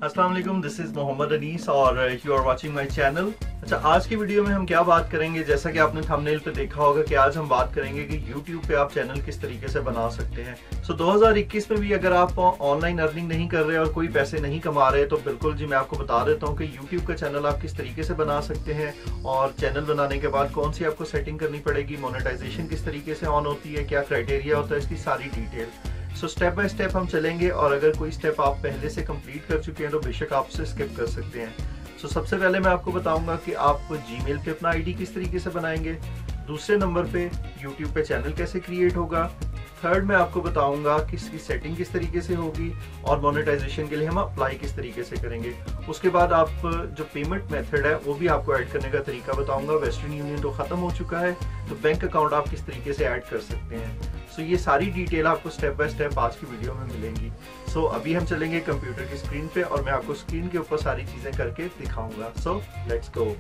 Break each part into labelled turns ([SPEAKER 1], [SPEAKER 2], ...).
[SPEAKER 1] अस्सलाम वालेकुम, this is Mohammad Anis और you are watching my channel. अच्छा, आज की वीडियो में हम क्या बात करेंगे, जैसा कि आपने थंबनेल पे देखा होगा कि आज हम बात करेंगे कि YouTube पे आप चैनल किस तरीके से बना सकते हैं। 2021 में भी अगर आप ऑनलाइन अर्निंग नहीं कर रहे और कोई पैसे नहीं कमा रहे तो बिल्कुल जी मैं आपको बता देता हूँ कि YouTube का चैनल आप किस तरीके से बना सकते हैं और चैनल बनाने के बाद कौन सी आपको सेटिंग करनी पड़ेगी, मोनेटाइजेशन किस तरीके से ऑन होती है, क्या क्राइटेरिया होता है, इसकी सारी detail. So step by step हम चलेंगे और अगर कोई स्टेप आप पहले से कंप्लीट कर चुके हैं तो बेशक आप उसे स्किप कर सकते हैं। सो सबसे पहले मैं आपको बताऊंगा कि आप जीमेल पे अपना आईडी किस तरीके से बनाएंगे। दूसरे नंबर पे यूट्यूब पे चैनल कैसे क्रिएट होगा। थर्ड मैं आपको बताऊंगा कि इसकी सेटिंग किस तरीके से होगी और मोनेटाइजेशन के लिए हम अप्लाई किस तरीके से करेंगे। उसके बाद आप जो पेमेंट मेथड है वो भी आपको ऐड करने का तरीका बताऊंगा। वेस्टर्न यूनियन तो खत्म हो चुका है तो बैंक अकाउंट आप किस तरीके से ऐड कर सकते हैं। सो ये सारी डिटेल आपको स्टेप बाय स्टेप आज की वीडियो में मिलेंगी। सो अभी हम चलेंगे कंप्यूटर की स्क्रीन पे और मैं आपको स्क्रीन के ऊपर सारी चीजें करके दिखाऊंगा। So let's go.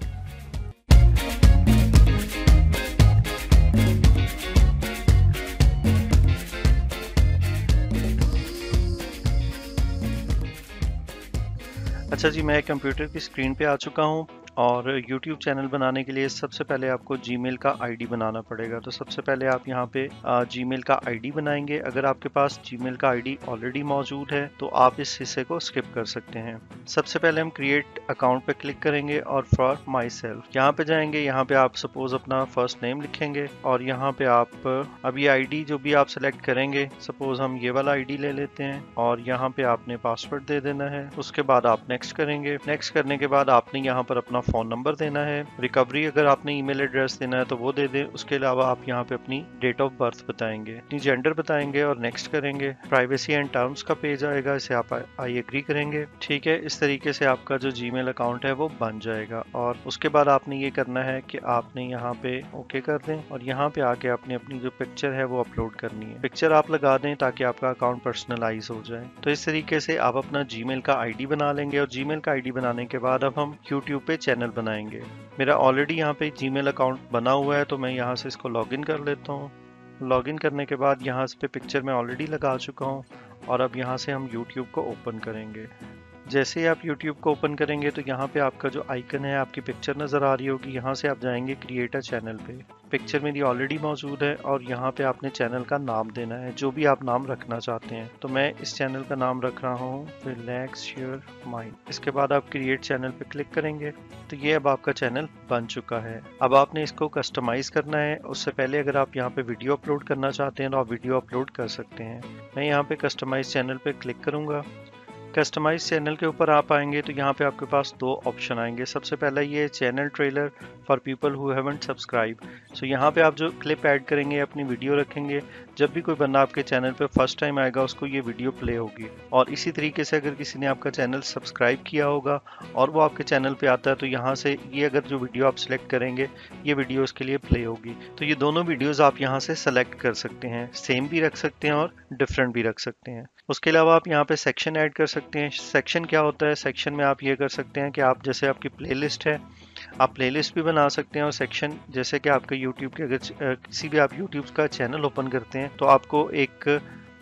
[SPEAKER 1] अच्छा जी, मैं कंप्यूटर की स्क्रीन पे आ चुका हूँ और YouTube चैनल बनाने के लिए सबसे पहले आपको Gmail का आईडी बनाना पड़ेगा। तो सबसे पहले आप यहाँ पे Gmail का आईडी बनाएंगे। अगर आपके पास Gmail का आईडी ऑलरेडी मौजूद है तो आप इस हिस्से को स्किप कर सकते हैं। सबसे पहले हम क्रिएट अकाउंट पे क्लिक करेंगे और फॉर माई सेल्फ यहाँ पे जाएंगे। यहाँ पे आप सपोज अपना फर्स्ट नेम लिखेंगे और यहाँ पे आप अब ये आईडी जो भी आप सेलेक्ट करेंगे, सपोज हम ये वाला आईडी ले लेते हैं और यहाँ पे आपने पासवर्ड दे देना है। उसके बाद आप नेक्स्ट करेंगे। नेक्स्ट करने के बाद आपने यहाँ पर अपना फोन नंबर देना है। रिकवरी अगर आपने ईमेल एड्रेस देना है तो वो दे दें। उसके अलावा आप यहाँ पे अपनी डेट ऑफ बर्थ बताएंगे, अपनी जेंडर बताएंगे और नेक्स्ट करेंगे। प्राइवेसी एंड टर्म्स का पेज आएगा, इसे आप आई एग्री करेंगे। ठीक है, इस तरीके से आपका जो जीमेल अकाउंट है वो बन जाएगा। और उसके बाद आपने ये करना है कि आपने यहाँ पे ओके कर दें और यहाँ पे आके आपने अपनी जो पिक्चर है वो अपलोड करनी है। पिक्चर आप लगा दें ताकि आपका अकाउंट पर्सनलाइज हो जाए। तो इस तरीके से आप अपना जीमेल का आईडी बना लेंगे और जीमेल का आईडी बनाने के बाद अब हम यूट्यूब पे चैनल बनाएंगे। मेरा ऑलरेडी यहाँ पे जीमेल अकाउंट बना हुआ है तो मैं यहाँ से इसको लॉगिन कर लेता हूँ। लॉगिन करने के बाद यहाँ पे पिक्चर मैं ऑलरेडी लगा चुका हूँ और अब यहाँ से हम यूट्यूब को ओपन करेंगे। जैसे ही आप YouTube को ओपन करेंगे तो यहाँ पे आपका जो आइकन है, आपकी पिक्चर नज़र आ रही होगी। यहाँ से आप जाएंगे क्रिएट अ चैनल पे। पिक्चर मेरी ऑलरेडी मौजूद है और यहाँ पे आपने चैनल का नाम देना है, जो भी आप नाम रखना चाहते हैं। तो मैं इस चैनल का नाम रख रहा हूँ रिलैक्स योर माइंड। इसके बाद आप क्रिएट चैनल पे क्लिक करेंगे तो ये अब आपका चैनल बन चुका है। अब आपने इसको कस्टमाइज करना है। उससे पहले अगर आप यहाँ पे वीडियो अपलोड करना चाहते हैं तो आप वीडियो अपलोड कर सकते हैं। मैं यहाँ पे कस्टमाइज चैनल पे क्लिक करूँगा। कस्टमाइज चैनल के ऊपर आप आएंगे तो यहाँ पे आपके पास दो ऑप्शन आएंगे। सबसे पहला ये channel trailer for people who haven't subscribe. So यहाँ पे आप जो क्लिप ऐड करेंगे, अपनी वीडियो रखेंगे, जब भी कोई बंदा आपके चैनल पे फर्स्ट टाइम आएगा उसको ये वीडियो प्ले होगी। और इसी तरीके से अगर किसी ने आपका चैनल सब्सक्राइब किया होगा और वो आपके चैनल पे आता है तो यहाँ से ये अगर जो वीडियो आप सिलेक्ट करेंगे ये वीडियो उसके लिए प्ले होगी। तो ये दोनों वीडियोज आप यहाँ से सेलेक्ट कर सकते हैं, सेम भी रख सकते हैं और डिफरेंट भी रख सकते हैं। उसके अलावा आप यहाँ पे सेक्शन ऐड कर सकते हैं। सेक्शन क्या होता है? सेक्शन में आप ये कर सकते हैं कि आप जैसे आपकी प्लेलिस्ट है, आप प्लेलिस्ट भी बना सकते हैं। और सेक्शन जैसे कि आपका यूट्यूब के अगर किसी भी आप यूट्यूब का चैनल ओपन करते हैं तो आपको एक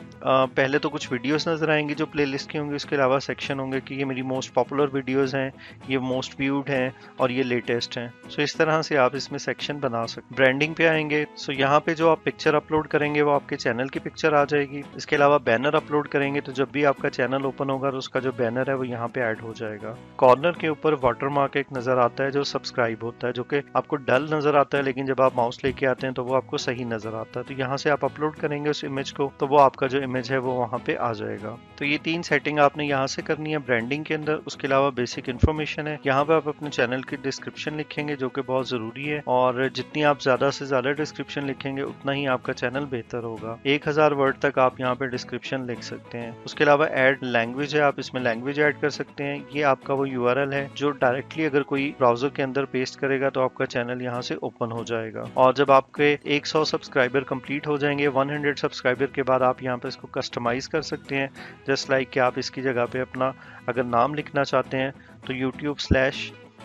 [SPEAKER 1] पहले तो कुछ वीडियोस नज़र आएंगी जो प्लेलिस्ट की होंगी। उसके अलावा सेक्शन होंगे कि ये मेरी मोस्ट पॉपुलर वीडियोस हैं, ये मोस्ट व्यूड हैं और ये लेटेस्ट हैं। सो इस तरह से आप इसमें सेक्शन बना सकते। ब्रांडिंग पे आएंगे। सो यहाँ पे जो आप पिक्चर अपलोड करेंगे वो आपके चैनल की पिक्चर आ जाएगी। इसके अलावा बैनर अपलोड करेंगे तो जब भी आपका चैनल ओपन होगा तो उसका जो बैनर है वो यहाँ पे ऐड हो जाएगा। कॉर्नर के ऊपर वाटरमार्क एक नज़र आता है जो सब्सक्राइब होता है, जो कि आपको डल नज़र आता है, लेकिन जब आप माउस लेके आते हैं तो वो आपको सही नज़र आता है। तो यहाँ से आप अपलोड करेंगे उस इमेज को तो वो आपका जो इमेज है वो वहाँ पे आ जाएगा। तो ये तीन सेटिंग आपने यहाँ से करनी है ब्रांडिंग के अंदर। उसके अलावा बेसिक इन्फॉर्मेशन है, यहाँ पे आप अपने चैनल की डिस्क्रिप्शन लिखेंगे जो कि बहुत जरूरी है और जितनी आप ज्यादा से ज्यादा डिस्क्रिप्शन लिखेंगे उतना ही आपका चैनल बेहतर होगा। 1000 वर्ड तक आप यहाँ पे डिस्क्रिप्शन लिख सकते हैं। उसके अलावा ऐड लैंग्वेज है, आप इसमें लैंग्वेज ऐड कर सकते हैं। ये आपका वो URL है जो डायरेक्टली अगर कोई ब्राउजर के अंदर पेस्ट करेगा तो आपका चैनल यहाँ से ओपन हो जाएगा। और जब आपके 100 सब्सक्राइबर कंप्लीट हो जाएंगे, 100 सब्सक्राइबर के बाद आप यहाँ पे इसको कस्टमाइज कर सकते हैं। जस्ट लाइक कि आप इसकी जगह पे अपना अगर नाम लिखना चाहते हैं तो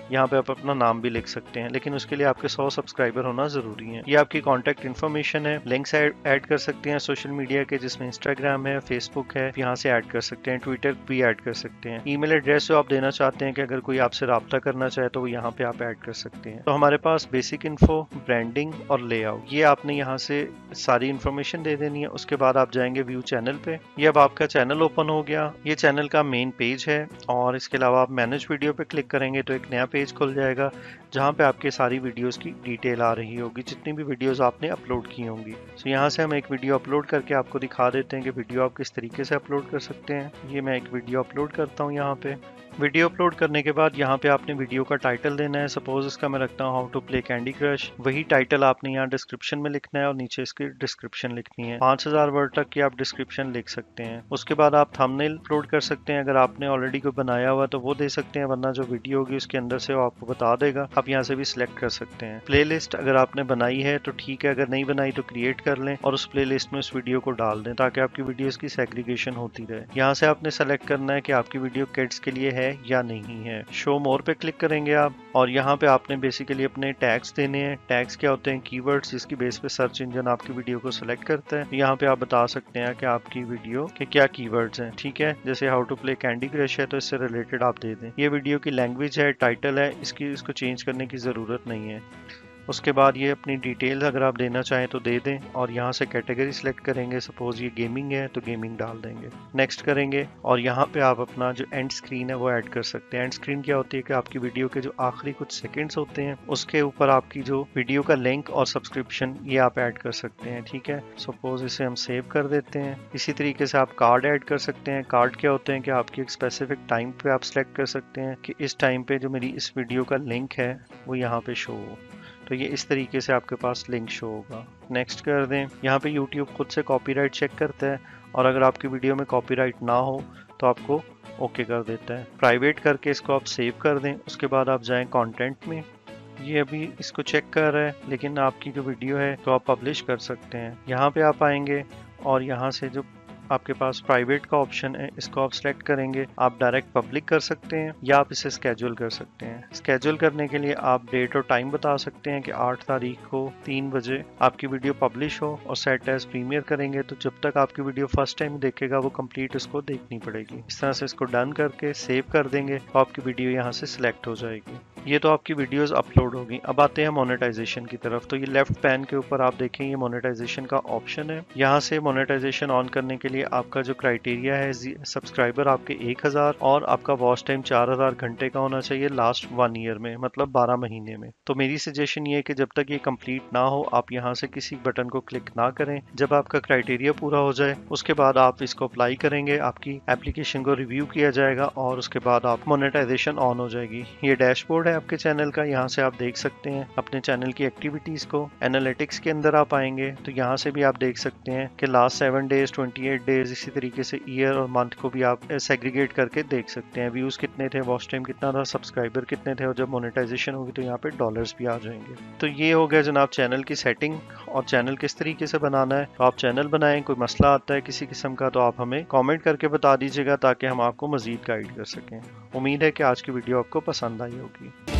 [SPEAKER 1] यहाँ पे आप अपना नाम भी लिख सकते हैं, लेकिन उसके लिए आपके 100 सब्सक्राइबर होना जरूरी है। ये आपकी कॉन्टैक्ट इन्फॉर्मेशन है। लिंक्स ऐड कर सकते हैं सोशल मीडिया के, जिसमें इंस्टाग्राम है, फेसबुक है, यहाँ से ऐड कर सकते हैं, ट्विटर भी ऐड कर सकते हैं। ईमेल एड्रेस जो आप देना चाहते हैं कि अगर कोई आपसे राब्ता करना चाहे तो वो यहाँ पे आप ऐड कर सकते हैं। तो हमारे पास बेसिक इन्फो, ब्रांडिंग और लेआउट, ये आपने यहाँ से सारी इन्फॉर्मेशन दे देनी है। उसके बाद आप जाएंगे व्यू चैनल पे। ये अब आपका चैनल ओपन हो गया। ये चैनल का मेन पेज है और इसके अलावा आप मैनेज वीडियो पे क्लिक करेंगे तो एक नया पेज खुल जाएगा जहाँ पे आपके सारी वीडियोस की डिटेल आ रही होगी, जितनी भी वीडियोस आपने अपलोड की होंगी। तो यहाँ से हम एक वीडियो अपलोड करके आपको दिखा देते हैं कि वीडियो आप किस तरीके से अपलोड कर सकते हैं। ये मैं एक वीडियो अपलोड करता हूँ। यहाँ पे वीडियो अपलोड करने के बाद यहाँ पे आपने वीडियो का टाइटल देना है। सपोज इसका मैं रखता हूँ how to play candy crush. वही टाइटल आपने यहाँ डिस्क्रिप्शन में लिखना है और नीचे इसकी डिस्क्रिप्शन लिखनी है। 5000 वर्ड तक की आप डिस्क्रिप्शन लिख सकते हैं। उसके बाद आप थंबनेल अपलोड कर सकते हैं। अगर आपने ऑलरेडी कोई बनाया हुआ तो वो दे सकते हैं, वरना जो वीडियो होगी उसके अंदर से वो आपको बता देगा। आप यहाँ से भी सिलेक्ट कर सकते हैं। प्लेलिस्ट अगर आपने बनाई है तो ठीक है, अगर नहीं बनाई तो क्रिएट कर लें और उस प्लेलिस्ट में उस वीडियो को डाल दें ताकि आपकी वीडियोस की सेग्रीगेशन होती रहे। यहाँ से आपने सेलेक्ट करना है कि आपकी वीडियो किड्स के लिए है या नहीं है। शो मोर पे क्लिक करेंगे आप और यहाँ पे आपने बेसिकली अपने टैग्स देने हैं। टैग्स क्या होते हैं? कीवर्ड्स, जिसकी बेस पे सर्च इंजन आपकी वीडियो को सिलेक्ट करता है। यहाँ पे आप बता सकते हैं कि आपकी वीडियो के क्या कीवर्ड्स हैं। ठीक है, जैसे how to play candy crush है तो इससे रिलेटेड आप दे दें। ये वीडियो की लैंग्वेज है, टाइटल है, इसको चेंज करने की जरूरत नहीं है। उसके बाद ये अपनी डिटेल्स अगर आप देना चाहें तो दे दें और यहाँ से कैटेगरी सिलेक्ट करेंगे। सपोज ये गेमिंग है तो गेमिंग डाल देंगे। नेक्स्ट करेंगे और यहाँ पे आप अपना जो एंड स्क्रीन है वो ऐड कर सकते हैं। एंड स्क्रीन क्या होती है कि आपकी वीडियो के जो आखिरी कुछ सेकंड्स होते हैं उसके ऊपर आपकी जो वीडियो का लिंक और सब्सक्रिप्शन ये आप ऐड कर सकते हैं। ठीक है, सपोज इसे हम सेव कर देते हैं। इसी तरीके से आप कार्ड ऐड कर सकते हैं। कार्ड क्या होते हैं कि आपकी एक स्पेसिफिक टाइम पे आप सिलेक्ट कर सकते हैं कि इस टाइम पे जो मेरी इस वीडियो का लिंक है वो यहाँ पे शो हो। तो ये इस तरीके से आपके पास लिंक शो होगा। नेक्स्ट कर दें। यहाँ पे YouTube खुद से कॉपीराइट चेक करता है और अगर आपकी वीडियो में कॉपीराइट ना हो तो आपको ओके कर देता है। प्राइवेट करके इसको आप सेव कर दें। उसके बाद आप जाएं कंटेंट में। ये अभी इसको चेक कर रहा है, लेकिन आपकी जो वीडियो है तो आप पब्लिश कर सकते हैं। यहाँ पे आप आएंगे और यहाँ से जो आपके पास प्राइवेट का ऑप्शन है इसको आप सिलेक्ट करेंगे। आप डायरेक्ट पब्लिक कर सकते हैं या आप इसे स्केड्यूल कर सकते हैं। स्केड्यूल करने के लिए आप डेट और टाइम बता सकते हैं कि 8 तारीख को 3 बजे आपकी वीडियो पब्लिश हो और सेट एज प्रीमियर करेंगे। तो जब तक आपकी वीडियो फर्स्ट टाइम देखेगा वो कंप्लीट उसको देखनी पड़ेगी। इस तरह से इसको डन करके सेव कर देंगे तो आपकी वीडियो यहाँ से सिलेक्ट हो जाएगी। ये तो आपकी वीडियोस अपलोड होगी। अब आते हैं मोनेटाइजेशन की तरफ। तो ये लेफ्ट पैन के ऊपर आप देखें ये मोनेटाइजेशन का ऑप्शन है। यहाँ से मोनेटाइजेशन ऑन करने के लिए आपका जो क्राइटेरिया है सब्सक्राइबर आपके 1000 और आपका वॉच टाइम 4000 घंटे का होना चाहिए लास्ट 1 ईयर में, मतलब 12 महीने में। तो मेरी सजेशन ये है कि जब तक ये कंप्लीट ना हो आप यहाँ से किसी बटन को क्लिक ना करें। जब आपका क्राइटेरिया पूरा हो जाए उसके बाद आप इसको अप्लाई करेंगे, आपकी एप्लीकेशन को रिव्यू किया जाएगा और उसके बाद आप मोनेटाइजेशन ऑन हो जाएगी। ये डैशबोर्ड है आपके चैनल का। यहाँ से आप देख सकते हैं अपने चैनल की एक्टिविटीज को। एनालिटिक्स के अंदर आप आएंगे तो यहाँ से भी आप देख सकते हैं कि लास्ट 7 डेज, 28 डेज, इसी तरीके से ईयर और मंथ को भी आप सेग्रीगेट करके देख सकते हैं। व्यूज कितने थे, वॉच टाइम कितना था, सब्सक्राइबर कितने थे और जब मोनेटाइजेशन होगी तो यहाँ पे डॉलर्स भी आ जाएंगे। तो ये हो गया जनाब चैनल की सेटिंग और चैनल किस तरीके से बनाना है। तो आप चैनल बनाएं। कोई मसला आता है किसी किस्म का तो आप हमें कॉमेंट करके बता दीजिएगा ताकि हम आपको मजीद गाइड कर सकें। उम्मीद है कि आज की वीडियो आपको पसंद आई होगी।